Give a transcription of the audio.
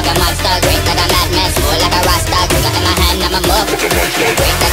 a monster, green like a madman, smooth like a rasta. Trigger in my hand, I'm a muff. Green